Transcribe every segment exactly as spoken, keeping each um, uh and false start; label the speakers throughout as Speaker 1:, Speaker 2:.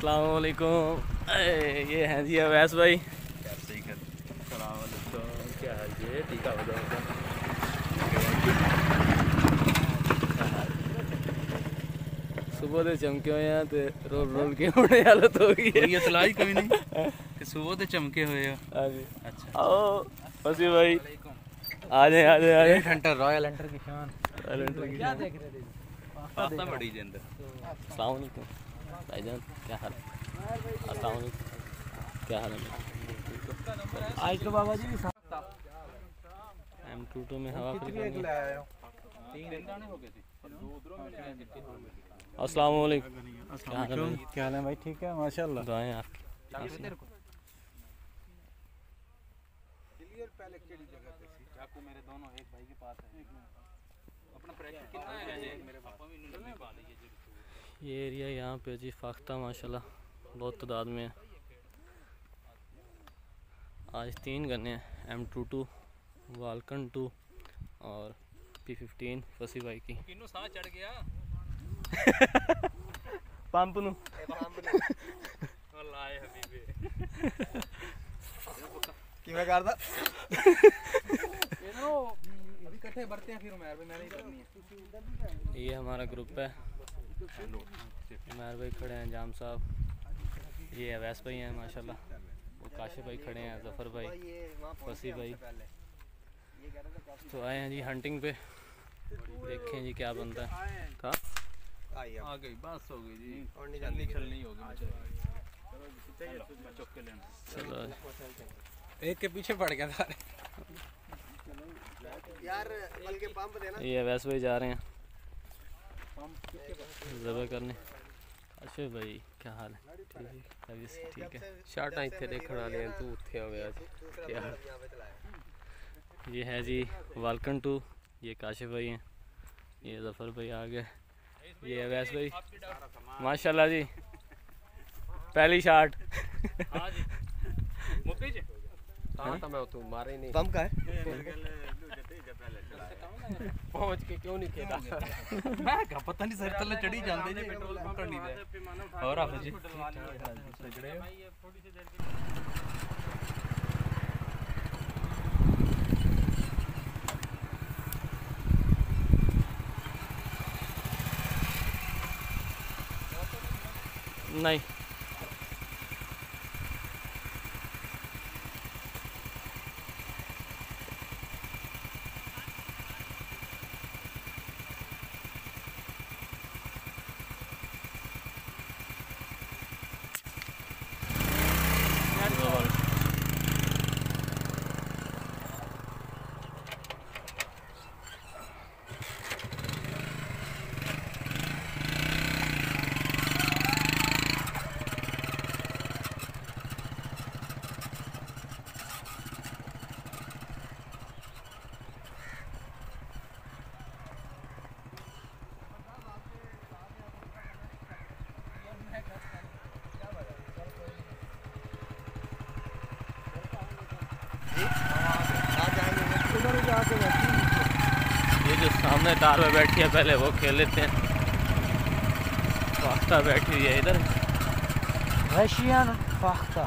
Speaker 1: अस्सलाम वालेकुम। ये हैं जी अवैस भाई। क्या हाल जी? ठीक है सुबह दे चमके हुए हैं तो रोल रोल के होने हालत हो गई है।
Speaker 2: ये तलाई कोई नहीं कि सुबह दे चमके हुए हो।
Speaker 1: अच्छा आओ फसी भाई, आ जाए आ जाए आ जाए।
Speaker 2: हंटर रॉयल हंटर की शान।
Speaker 1: रॉयल हंटर की शान।
Speaker 2: पास्ता बड़ी जे अंदर।
Speaker 1: अस्सलाम वालेकुम भाईजान, क्या हाल? अस्सलाम वालेकुम, क्या हाल है?
Speaker 2: आज तो बाबा जी
Speaker 1: एम टू टू में हवा फ्री करनी है। अस्सलाम वालेकुम, क्या हाल है भाई?
Speaker 2: क्या हाल है भाई? ठीक है माशाल्लाह।
Speaker 1: दुआएं आपकी।
Speaker 2: मेरे दोनों एक भाई के पास है। अपना प्रेशर कितना है मेरे पापा भी इन्होंने पा ली है।
Speaker 1: ये एरिया यहाँ पे जी फाख्ता माशाल्लाह बहुत तादाद में है। आज तीन गन्ने हैं, एम टू टू, वाल्कन टू और पी फिफ्टीन फसी भाई की।
Speaker 2: किन्नू साह चढ़ गया
Speaker 1: पंप नू
Speaker 2: वल्लाह हबीबी
Speaker 3: किवें करदा
Speaker 2: इनो अभी इकट्ठे बढ़ते हैं फिर उमर भाई मैंने ही करनी है।
Speaker 1: ये हमारा ग्रुप है। उमर भाई खड़े हैं, जाम साहब, ये अवैस भाई हैं माशाल्लाह, वो काशिफ भाई खड़े हैं, जफ़र भाई, फसी भाई। तो आए हैं जी हंटिंग पे, देखें जी क्या बनता है। था
Speaker 2: आ गई बस हो गई जी, और नहीं जल्दी चलनी होगी
Speaker 1: चलो
Speaker 2: एक के पीछे पड़ गया था
Speaker 3: यार, बल्कि पंप देना।
Speaker 1: ये अवैस भाई जा रहे हैं ज़बह करने। अच्छा भाई क्या हाल है? ठीक है ठीक है।
Speaker 3: शार्ट इतने देखने वाले हैं, तू उत्थे हो गया
Speaker 1: क्या ये है जी वाल्कन टू, ये काशिफ भाई हैं, ये जफ़र भाई आ गए, ये अवैस भाई माशाल्लाह जी पहली शॉट।
Speaker 3: हाँ तो मैं तू मारे नहीं पंप का है पहुंच के क्यों नहीं खेदा
Speaker 2: मैं क्या पता नहीं सर तले चढ़ी जांदे जी पेट्रोल पंप नहीं दे और आप जी सजड़े
Speaker 1: नहीं ये जो सामने तार पे बैठी है पहले वो खेल लेते हैं। फाख्ता बैठी हुई है इधर,
Speaker 2: रशियन फाख्ता।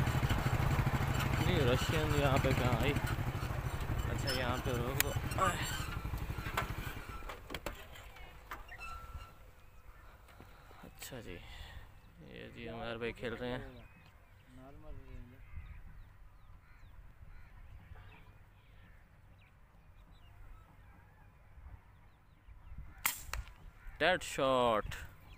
Speaker 1: नहीं रशियन यहाँ पे कहाँ आई? अच्छा यहाँ पे रोक दो। अच्छा जी, ये जी हमारे भाई खेल रहे हैं। डेड शॉट,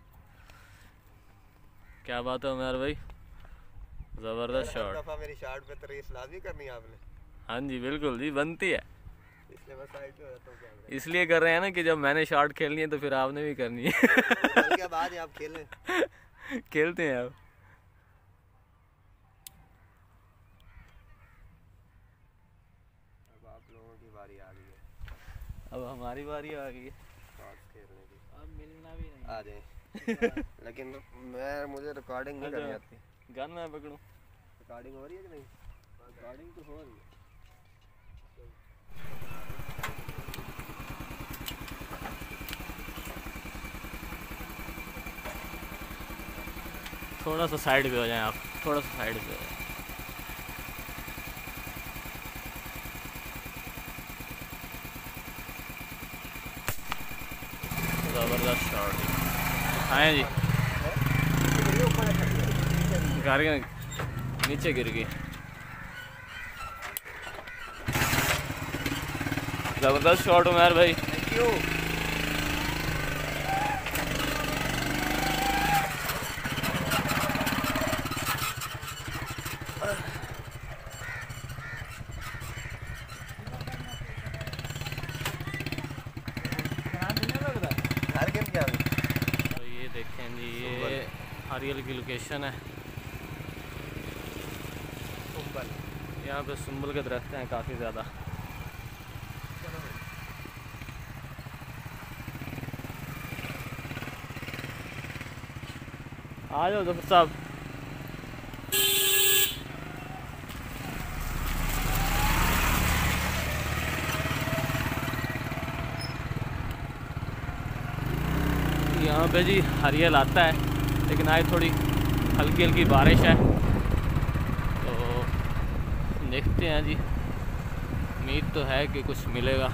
Speaker 1: क्या बात है उमर भाई, जबरदस्त शॉट।
Speaker 3: दफा मेरी शॉट पे तारीफ लाजमी करनी है आपने।
Speaker 1: हाँ जी बिल्कुल जी, बनती है,
Speaker 3: इसलिए मैं साइड पे रहता हूं। क्या
Speaker 1: इसलिए कर रहे हैं ना कि जब मैंने शॉट खेलनी है तो फिर आपने भी करनी है।
Speaker 3: बल्कि बाद में आप खेलें
Speaker 1: खेलते हैं अब।
Speaker 3: अब आप लोगों की बारी आ गई है,
Speaker 1: अब हमारी बारी आ गई है
Speaker 3: शॉट्स खेलने की।
Speaker 2: अब मिलना भी नहीं
Speaker 3: आ जाए लेकिन मैं मुझे रिकॉर्डिंग नहीं करनी आती।
Speaker 1: गन मैं पकड़ूं?
Speaker 3: रिकॉर्डिंग हो रही है कि नहीं? रिकॉर्डिंग तो हो रही है।
Speaker 1: थोड़ा सा साइड पे हो जाएं आप, थोड़ा सा साइड पे हो जाएं। ज़बरदस्त शॉट आए जी, घर के नीचे गिर गई। ज़बरदस्त शॉट उमर भाई।
Speaker 3: Thank you.
Speaker 1: तो ये देखें जी, ये हरियल की लोकेशन है। यहाँ पे सुंबल के दरख्त हैं काफ़ी ज़्यादा। आ जाओ जफर साहब। यहाँ पे जी हरियल आता है, लेकिन आज थोड़ी हल्की हल्की बारिश है, तो देखते हैं जी। उम्मीद तो है कि कुछ मिलेगा।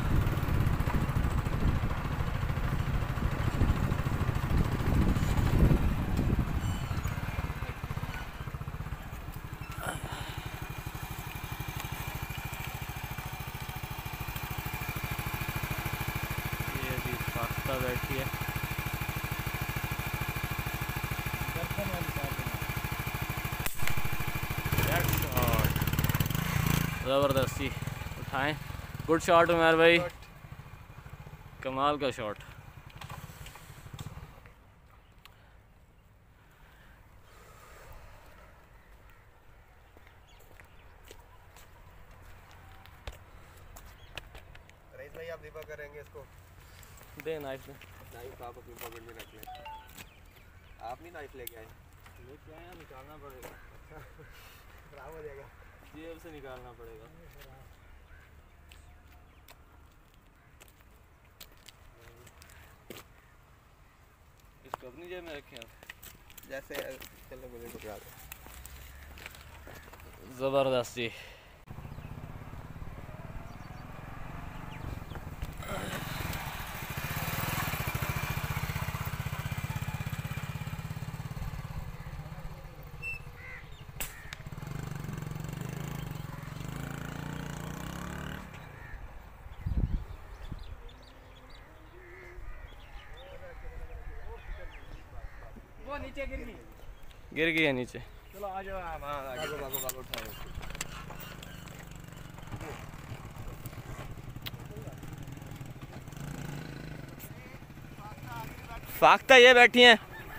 Speaker 1: ये जी फाख्ता बैठी है। ज़बरदस्ती उठाएं, गुड शॉट उमर भाई, कमाल का शॉट।
Speaker 3: रईस भाई आप दीपा करेंगे इसको।
Speaker 1: दे नाइफ में।
Speaker 3: नाइफ आप अपनी पॉकेट में रख लें। आप नहीं नाइफ लेके आए?
Speaker 1: लेके आए, निकालना पड़ेगा।
Speaker 3: खराब हो जाएगा,
Speaker 1: जेब से निकालना पड़ेगा। इसको अपनी जेब में रखें आप।
Speaker 3: जैसे चलो मुझे पकड़ा दो।
Speaker 1: ज़बरदस्त जी।
Speaker 2: वो नीचे गिर गई।
Speaker 1: गिर गई है नीचे।
Speaker 2: चलो आ जाओ आप।
Speaker 3: हाँ आगे भागो भागो उठाओ।
Speaker 1: फाख्ता ये बैठी हैं।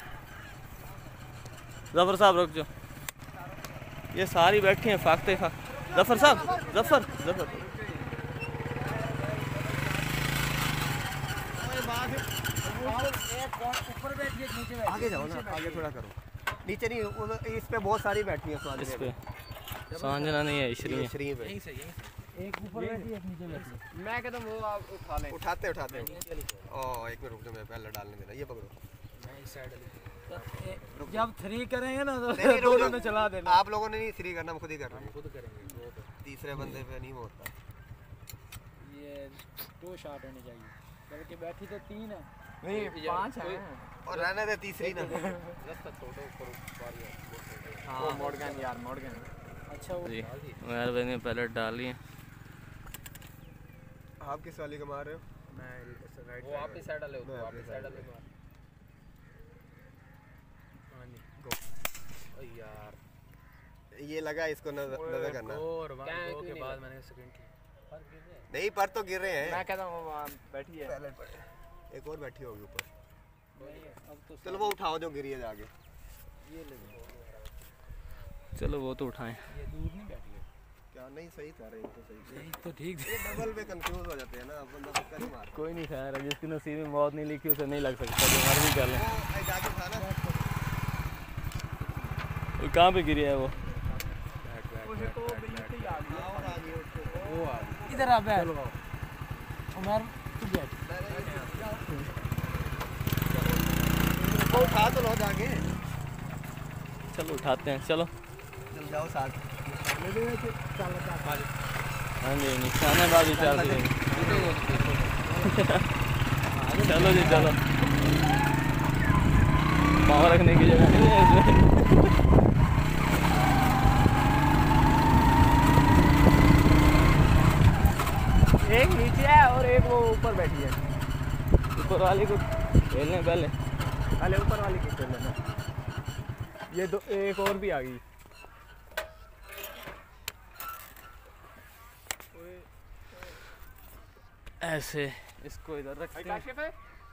Speaker 1: जफर साहब रुक जाओ, ये सारी बैठी हैं फाख्ते फाख। जफर साहब, जफर जफर
Speaker 2: ऊपर बैठी है नीचे बैठी।
Speaker 3: आगे जाओ ना, आगे थोड़ा करो। नीचे नहीं, उन- इस पे बहुत सारी बैठी हैं
Speaker 1: इस पे सांजना नहीं है, इशरी है।
Speaker 3: श्री पे
Speaker 2: यहीं से यहीं से। एक ऊपर बैठी है एक नीचे बैठी है। मैं कहता हूं वो आप उठा लें।
Speaker 3: उठाते उठाते ओ एक मिनट रुक जाओ, मैं पहले डालने देना। ये पकड़ो।
Speaker 2: मैं इस साइड वाली। जब थ्री करेंगे ना तो
Speaker 3: नहीं, नहीं, रुक
Speaker 2: दोनों
Speaker 3: जाओ।
Speaker 2: ने चला देना।
Speaker 3: आप लोगों ने नहीं थ्री करना, हम खुद ही कर रहे हैं।
Speaker 2: खुद करेंगे वो तो।
Speaker 3: तीसरे बंदे पे नहीं होता।
Speaker 2: ये दो शॉट होने चाहिए, बल्कि बैठी तो तीन है।
Speaker 3: नहीं
Speaker 2: पांच है।
Speaker 3: और रहने दे तीसरी ना।
Speaker 2: रास्ता छोड़ो ऊपर बारी है। हां मॉडगन यार मॉडगन। अच्छा वो
Speaker 1: जी उमर भाई ने पहले डाली है।
Speaker 3: आप किस वाली को मार रहे हो?
Speaker 2: मैं राइट वो आप ही साइड वाले हो तो आप ही साइड वाले मार। हां जी गो। ओ यार
Speaker 3: ये लगा, इसको नजर नजर करना।
Speaker 2: और वहां दो के बाद मैंने सेकंड की। पर गिर रहे हैं।
Speaker 3: नहीं पर तो गिर रहे हैं।
Speaker 2: मैं कहता हूं वहां बैठी है।
Speaker 3: पहले पड़े। एक और बैठी होगी ऊपर।
Speaker 2: नहीं अब तो
Speaker 3: चलो वो उठाओ जो गिरी है आगे।
Speaker 2: ये ले लो।
Speaker 1: चलो वो तो उठाएं।
Speaker 2: ये दूर नहीं बैठी है।
Speaker 3: क्या नहीं सही कर रहे हैं तो सही।
Speaker 2: यही तो ठीक
Speaker 3: ये डबल पे कंफ्यूज हो जाते हैं ना, अब बंदा पक्का नहीं मार।
Speaker 1: कोई नहीं खैर, जिसकी नसीब में मौत नहीं लिखी उसे नहीं लग सकता, जो मर्जी कर ले।
Speaker 3: वो जाके था ना,
Speaker 1: वो कहाँ पे गिरी है वो?
Speaker 2: उसे तो बिल्कुल ही आ गया।
Speaker 3: और आ गई उसको।
Speaker 2: वो आ गई। इधर आ बैठ। उमर तू बैठ।
Speaker 3: वो उठा तो लो जाके।
Speaker 1: चलो उठाते हैं, चलो
Speaker 3: चल जाओ साथ।
Speaker 1: हाँ जी निशानेबाज विचार से चलो जी चलो, पाँव रखने की जगह नहीं है इसमें।
Speaker 3: एक नीचे है और एक वो ऊपर बैठी है।
Speaker 1: ऊपर वाले को खेलने पहले,
Speaker 3: पहले ऊपर वाली की खेल लेना। ये दो, एक और भी आ गई।
Speaker 1: ऐसे इसको इधर रखते हैं।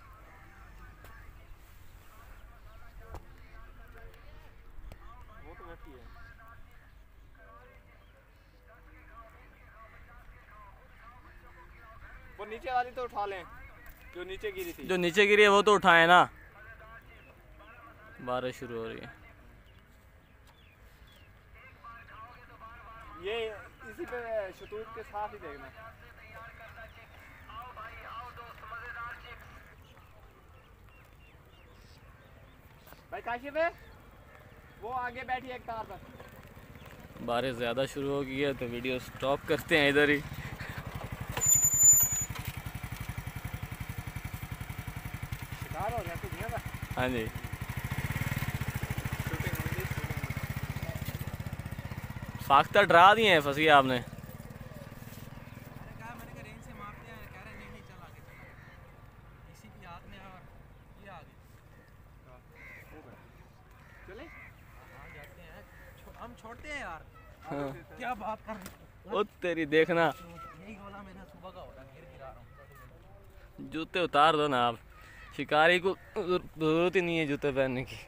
Speaker 3: वो तो बैठी है। वो नीचे वाली तो उठा लें, जो नीचे गिरी थी।
Speaker 1: जो नीचे गिरी है वो तो उठाए ना, बारिश शुरू हो रही है।
Speaker 3: ये इसी पे शतूत के साथ ही देखना। भाई काशिफ है, वो आगे बैठी है एक तार पर।
Speaker 1: बारिश ज़्यादा शुरू हो गई है तो वीडियो स्टॉप करते हैं इधर ही।
Speaker 3: शिकार हो गया कुछ नहीं था।
Speaker 1: हाँ जी फाख्ता डरा दिए हैं फंसी आपने।
Speaker 2: हम छोड़ते हैं यार।
Speaker 1: हाँ।
Speaker 2: क्या बात कर रहे हो?
Speaker 1: ओ तेरी देखना,
Speaker 2: यही गोला मेरा सुबह का हो रहा है, गिर गिरा रहा हूँ।
Speaker 1: जूते उतार दो ना आप, शिकारी को जरूरत ही नहीं है जूते पहनने की।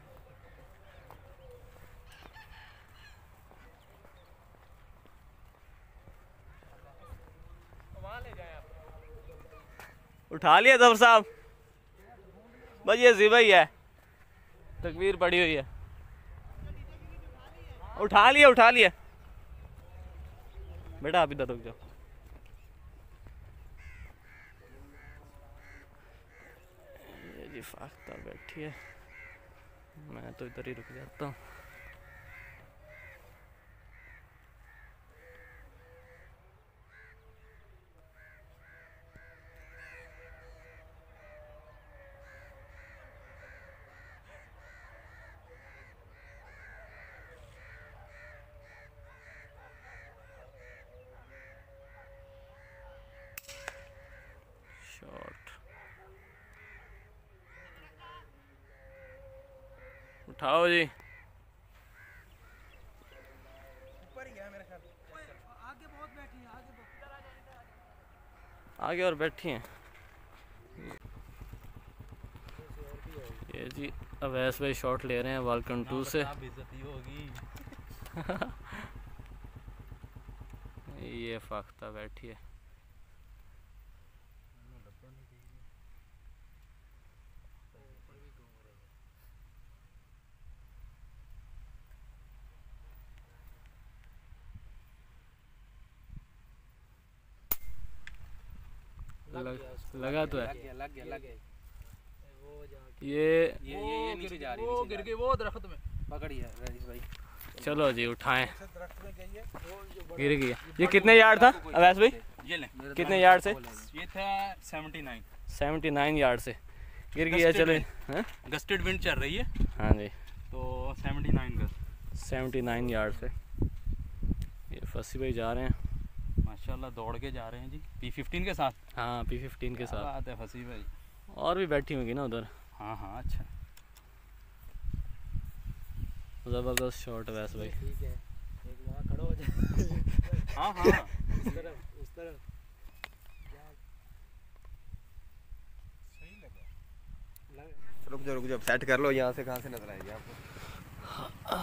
Speaker 1: उठा लिया जफर साहब, बस ये जिबा ही है, तकबीर पड़ी हुई है। उठा लिया उठा लिया बेटा, आप इधर रुक जाओ। ये जी फाख्ता बैठी है, मैं तो इधर ही रुक जाता हूँ। शॉट उठाओ जी,
Speaker 2: ऊपर ही गया मेरे ख्याल। आगे बहुत बैठी है, आगे बहुत।
Speaker 1: आगे और बैठी हैं। ये जी अवैस भाई शॉट ले रहे हैं वालकन टू से।
Speaker 2: बेइज्जती होगी।
Speaker 1: ये फाख्ता बैठी है। लग, लगा तो है
Speaker 2: लग गया लग गया लग गया।
Speaker 1: ये
Speaker 2: ये ये ये नीचे जा रही है, वो गिर गई वो दरख्त में। पकड़िए रईस भाई।
Speaker 1: चलो जी उठाएं,
Speaker 2: दरख्त में गई है वो।
Speaker 1: गिर गया। ये कितने यार्ड था अवैस भाई,
Speaker 2: ये ले
Speaker 1: कितने यार्ड से?
Speaker 2: ये था seventy nine.
Speaker 1: Seventy nine yard से गिर गया। चले हैं,
Speaker 2: गस्टेड विंड चल रही है
Speaker 1: हाँ जी,
Speaker 2: तो seventy nine gust.
Speaker 1: Seventy nine yard से। ये फसी भाई जा रहे हैं
Speaker 2: माशाल्लाह, दौड़ के जा रहे हैं जी पी फिफ्टीन के साथ।
Speaker 1: हाँ पी फिफ्टीन के
Speaker 2: क्या
Speaker 1: साथ।
Speaker 2: बात है फसी भाई।
Speaker 1: और भी बैठी होंगी ना उधर।
Speaker 2: हाँ हाँ अच्छा
Speaker 1: ज़बरदस्त शॉट है वैसे भाई।
Speaker 3: ठीक है, एक वहाँ खड़ा हो जाए।
Speaker 2: हाँ हाँ
Speaker 3: उस तरफ उस तरफ
Speaker 2: सही लगा।
Speaker 3: रुक जाओ रुक जाओ, सेट कर लो। यहाँ से कहाँ से नजर आएगी आपको?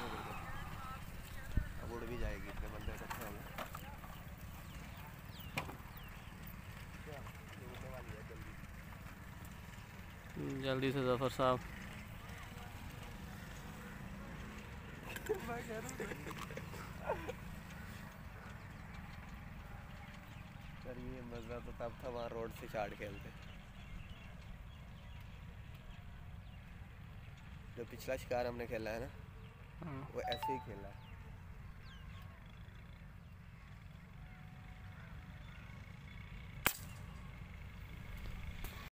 Speaker 3: अब उड़ भी जाएगी, इतने बंदे इकट्ठे होंगे।
Speaker 1: जल्दी से जफर साहब।
Speaker 3: सर ये मजा तो तब था वहाँ रोड से चाट खेलते, जो पिछला शिकार हमने खेला है ना।
Speaker 1: हाँ।
Speaker 4: वो ऐसे ही खेला है।